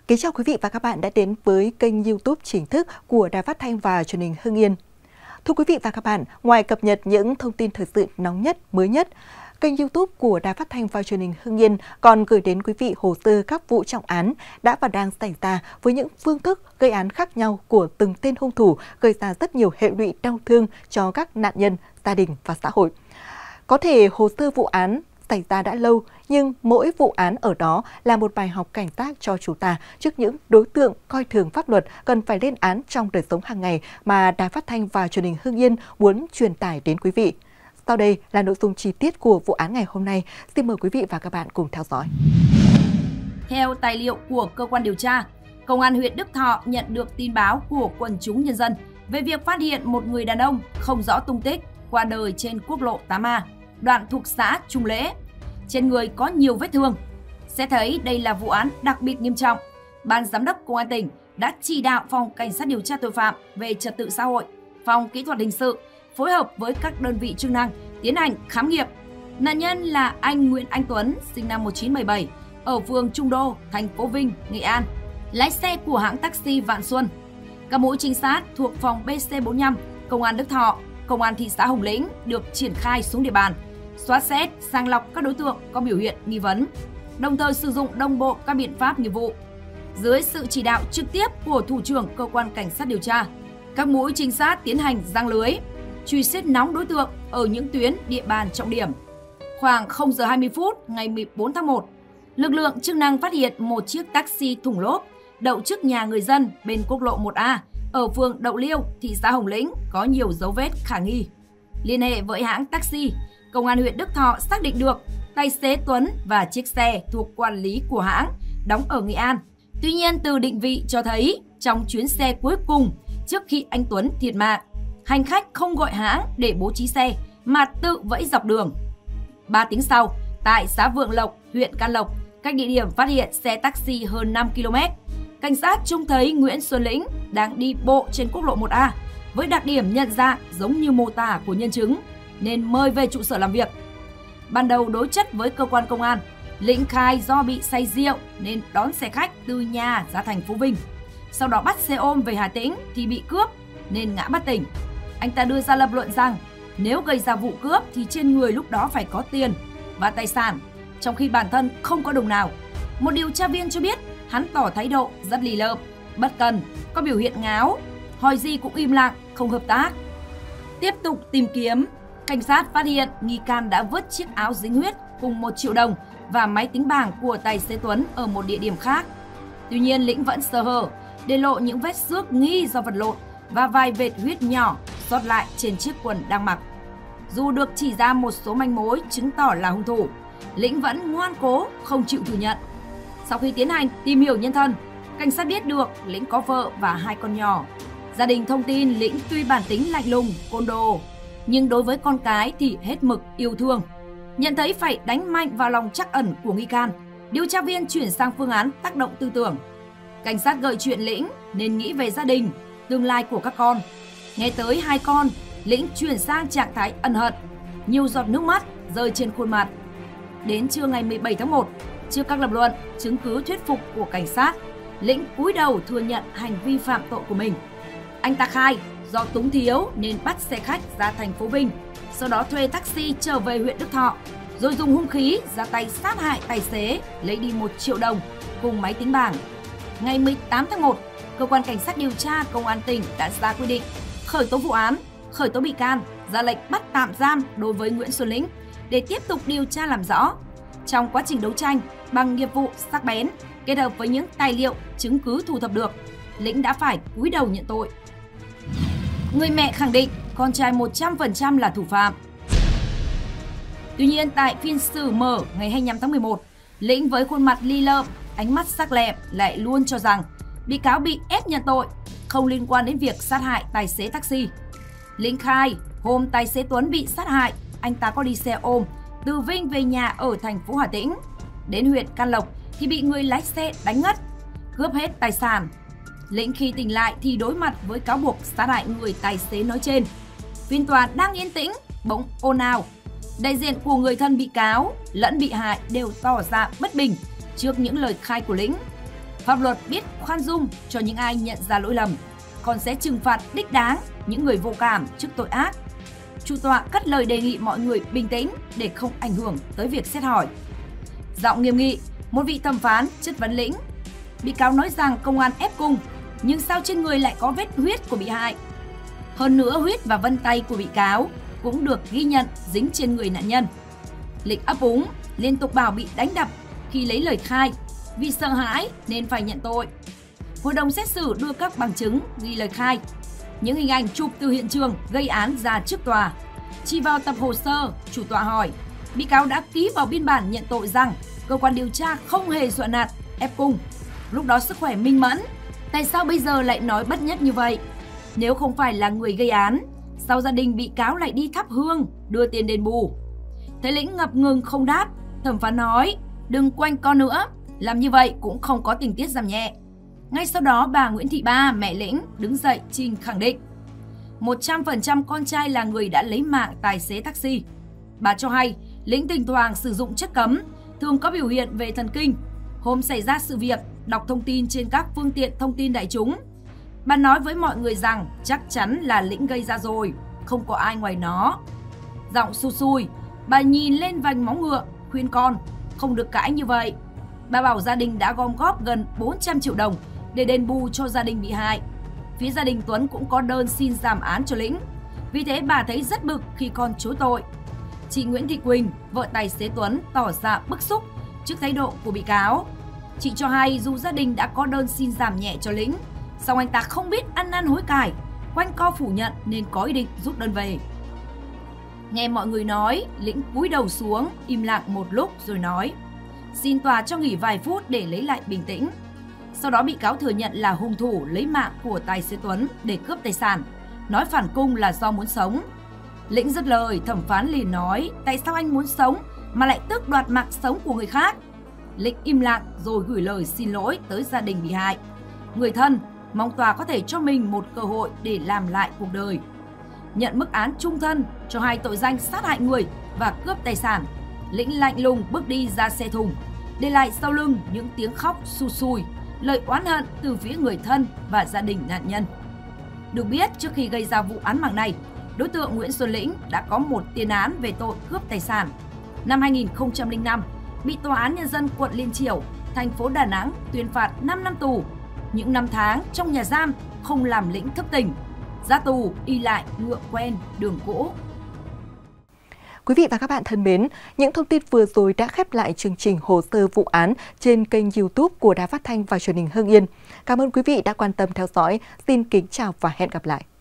Kính chào quý vị và các bạn đã đến với kênh YouTube chính thức của Đài Phát thanh và Truyền hình Hưng Yên. Thưa quý vị và các bạn, ngoài cập nhật những thông tin thời sự nóng nhất, mới nhất, kênh YouTube của Đài Phát thanh và Truyền hình Hưng Yên còn gửi đến quý vị hồ sơ các vụ trọng án đã và đang xảy ra với những phương thức gây án khác nhau của từng tên hung thủ, gây ra rất nhiều hệ lụy đau thương cho các nạn nhân, gia đình và xã hội. Có thể hồ sơ vụ án xảy ra đã lâu, nhưng mỗi vụ án ở đó là một bài học cảnh giác cho chúng ta trước những đối tượng coi thường pháp luật cần phải lên án trong đời sống hàng ngày mà Đài Phát thanh và Truyền hình Hưng Yên muốn truyền tải đến quý vị. Sau đây là nội dung chi tiết của vụ án ngày hôm nay. Xin mời quý vị và các bạn cùng theo dõi. Theo tài liệu của cơ quan điều tra, Công an huyện Đức Thọ nhận được tin báo của quần chúng nhân dân về việc phát hiện một người đàn ông không rõ tung tích qua đời trên quốc lộ 8A, đoạn thuộc xã Trung Lễ. Trên người có nhiều vết thương. Sẽ thấy đây là vụ án đặc biệt nghiêm trọng. Ban Giám đốc Công an tỉnh đã chỉ đạo Phòng Cảnh sát điều tra tội phạm về trật tự xã hội, Phòng Kỹ thuật hình sự phối hợp với các đơn vị chức năng tiến hành khám nghiệm. Nạn nhân là anh Nguyễn Anh Tuấn, sinh năm 1977, ở phường Trung Đô, thành phố Vinh, Nghệ An, lái xe của hãng taxi Vạn Xuân. Các mũi trinh sát thuộc phòng BC45, Công an Đức Thọ, Công an thị xã Hồng Lĩnh được triển khai xuống địa bàn, soát xét, sàng lọc các đối tượng có biểu hiện nghi vấn, đồng thời sử dụng đồng bộ các biện pháp nghiệp vụ. Dưới sự chỉ đạo trực tiếp của Thủ trưởng Cơ quan Cảnh sát điều tra, các mũi trinh sát tiến hành giăng lưới, truy xét nóng đối tượng ở những tuyến địa bàn trọng điểm. Khoảng 0 giờ 20 phút ngày 14 tháng 1, lực lượng chức năng phát hiện một chiếc taxi thùng lốp đậu trước nhà người dân bên quốc lộ 1A ở phường Đậu Liêu, thị xã Hồng Lĩnh có nhiều dấu vết khả nghi. Liên hệ với hãng taxi, Công an huyện Đức Thọ xác định được tài xế Tuấn và chiếc xe thuộc quản lý của hãng đóng ở Nghệ An. Tuy nhiên, từ định vị cho thấy trong chuyến xe cuối cùng trước khi anh Tuấn thiệt mạng, hành khách không gọi hãng để bố trí xe mà tự vẫy dọc đường. 3 tiếng sau, tại xã Vượng Lộc, huyện Can Lộc, cách địa điểm phát hiện xe taxi hơn 5 km, cảnh sát trông thấy Nguyễn Xuân Lĩnh đang đi bộ trên quốc lộ 1A với đặc điểm nhận ra giống như mô tả của nhân chứng, nên mời về trụ sở làm việc. Ban đầu đối chất với cơ quan công an, Lĩnh khai do bị say rượu nên đón xe khách từ nhà ra thành phố Vinh. Sau đó bắt xe ôm về Hà Tĩnh thì bị cướp nên ngã bất tỉnh. Anh ta đưa ra lập luận rằng nếu gây ra vụ cướp thì trên người lúc đó phải có tiền và tài sản, trong khi bản thân không có đồng nào. Một điều tra viên cho biết hắn tỏ thái độ rất lì lợm, bất cần, có biểu hiện ngáo, hỏi gì cũng im lặng, không hợp tác. Tiếp tục tìm kiếm, cảnh sát phát hiện nghi can đã vứt chiếc áo dính huyết cùng 1 triệu đồng và máy tính bảng của tài xế Tuấn ở một địa điểm khác. Tuy nhiên, Lĩnh vẫn sơ hở, để lộ những vết xước nghi do vật lộn và vài vệt huyết nhỏ sót lại trên chiếc quần đang mặc. Dù được chỉ ra một số manh mối chứng tỏ là hung thủ, Lĩnh vẫn ngoan cố không chịu thừa nhận. Sau khi tiến hành tìm hiểu nhân thân, cảnh sát biết được Lĩnh có vợ và 2 con nhỏ. Gia đình thông tin Lĩnh tuy bản tính lạnh lùng, côn đồ, nhưng đối với con cái thì hết mực yêu thương. Nhận thấy phải đánh mạnh vào lòng trắc ẩn của nghi can, điều tra viên chuyển sang phương án tác động tư tưởng. Cảnh sát gợi chuyện Lĩnh nên nghĩ về gia đình, tương lai của các con. Nghe tới 2 con, Lĩnh chuyển sang trạng thái ân hận, nhiều giọt nước mắt rơi trên khuôn mặt. Đến trưa ngày 17 tháng 1, trước các lập luận, chứng cứ thuyết phục của cảnh sát, Lĩnh cúi đầu thừa nhận hành vi phạm tội của mình. Anh ta khai do túng thiếu nên bắt xe khách ra thành phố Vinh, sau đó thuê taxi trở về huyện Đức Thọ, rồi dùng hung khí ra tay sát hại tài xế, lấy đi 1 triệu đồng cùng máy tính bảng. Ngày 18 tháng 1, Cơ quan Cảnh sát điều tra Công an tỉnh đã ra quyết định khởi tố vụ án, khởi tố bị can, ra lệnh bắt tạm giam đối với Nguyễn Xuân Lĩnh để tiếp tục điều tra làm rõ. Trong quá trình đấu tranh bằng nghiệp vụ sắc bén, kết hợp với những tài liệu, chứng cứ thu thập được, Lĩnh đã phải cúi đầu nhận tội. Người mẹ khẳng định con trai 100% là thủ phạm. Tuy nhiên, tại phiên xử mở ngày 25 tháng 11, Lĩnh với khuôn mặt li lợm, ánh mắt sắc lẹm lại luôn cho rằng bị cáo bị ép nhận tội, không liên quan đến việc sát hại tài xế taxi. Lĩnh khai hôm tài xế Tuấn bị sát hại, anh ta có đi xe ôm từ Vinh về nhà ở thành phố Hà Tĩnh. Đến huyện Can Lộc thì bị người lái xe đánh ngất, cướp hết tài sản. Lĩnh khi tỉnh lại thì đối mặt với cáo buộc sát hại người tài xế nói trên. Phiên tòa đang yên tĩnh, bỗng ồn ào. Đại diện của người thân bị cáo lẫn bị hại đều tỏ ra bất bình trước những lời khai của Lĩnh. Pháp luật biết khoan dung cho những ai nhận ra lỗi lầm, còn sẽ trừng phạt đích đáng những người vô cảm trước tội ác. Chủ tọa cất lời đề nghị mọi người bình tĩnh để không ảnh hưởng tới việc xét hỏi. Giọng nghiêm nghị, một vị thẩm phán chất vấn Lĩnh. Bị cáo nói rằng công an ép cung, nhưng sao trên người lại có vết huyết của bị hại? Hơn nữa, huyết và vân tay của bị cáo cũng được ghi nhận dính trên người nạn nhân. Lĩnh ấp úng, liên tục bảo bị đánh đập khi lấy lời khai, vì sợ hãi nên phải nhận tội. Hội đồng xét xử đưa các bằng chứng ghi lời khai, những hình ảnh chụp từ hiện trường gây án ra trước tòa. Chỉ vào tập hồ sơ, chủ tọa hỏi, bị cáo đã ký vào biên bản nhận tội rằng cơ quan điều tra không hề dọa nạt, ép cung. Lúc đó sức khỏe minh mẫn, tại sao bây giờ lại nói bất nhất như vậy? Nếu không phải là người gây án, sao gia đình bị cáo lại đi thắp hương, đưa tiền đền bù? Thấy Lĩnh ngập ngừng không đáp, thẩm phán nói, đừng quanh co nữa, làm như vậy cũng không có tình tiết giảm nhẹ. Ngay sau đó, bà Nguyễn Thị Ba, mẹ Lĩnh, đứng dậy trình khẳng định 100% con trai là người đã lấy mạng tài xế taxi. Bà cho hay Lĩnh thỉnh thoảng sử dụng chất cấm, thường có biểu hiện về thần kinh. Hôm xảy ra sự việc, đọc thông tin trên các phương tiện thông tin đại chúng. Bà nói với mọi người rằng chắc chắn là Lĩnh gây ra rồi, không có ai ngoài nó. Giọng su sùi, bà nhìn lên vành móng ngựa, khuyên con không được cãi như vậy. Bà bảo gia đình đã gom góp gần 400 triệu đồng để đền bù cho gia đình bị hại. Phía gia đình Tuấn cũng có đơn xin giảm án cho Lĩnh. Vì thế bà thấy rất bực khi con chối tội. Chị Nguyễn Thị Quỳnh, vợ tài xế Tuấn, tỏ ra bức xúc trước thái độ của bị cáo. Chị cho hay dù gia đình đã có đơn xin giảm nhẹ cho Lĩnh, song anh ta không biết ăn năn hối cải, quanh co phủ nhận nên có ý định rút đơn về. Nghe mọi người nói, Lĩnh cúi đầu xuống, im lặng một lúc rồi nói, xin tòa cho nghỉ vài phút để lấy lại bình tĩnh. Sau đó bị cáo thừa nhận là hung thủ lấy mạng của tài xế Tuấn để cướp tài sản, nói phản cung là do muốn sống. Lĩnh dứt lời, thẩm phán liền nói, tại sao anh muốn sống mà lại tước đoạt mạng sống của người khác? Lĩnh im lặng rồi gửi lời xin lỗi tới gia đình bị hại. Người thân mong tòa có thể cho mình một cơ hội để làm lại cuộc đời. Nhận mức án chung thân cho hai tội danh sát hại người và cướp tài sản, Lĩnh lạnh lùng bước đi ra xe thùng, để lại sau lưng những tiếng khóc su sùi, lời oán hận từ phía người thân và gia đình nạn nhân. Được biết, trước khi gây ra vụ án mạng này, đối tượng Nguyễn Xuân Lĩnh đã có một tiền án về tội cướp tài sản. Năm 2005, bị Tòa án Nhân dân quận Liên Chiểu, thành phố Đà Nẵng tuyên phạt 5 năm tù. Những năm tháng trong nhà giam không làm Lĩnh thức tỉnh. Ra tù y lại ngựa quen đường cũ. Quý vị và các bạn thân mến, những thông tin vừa rồi đã khép lại chương trình hồ sơ vụ án trên kênh YouTube của Đài Phát thanh và Truyền hình Hưng Yên. Cảm ơn quý vị đã quan tâm theo dõi. Xin kính chào và hẹn gặp lại.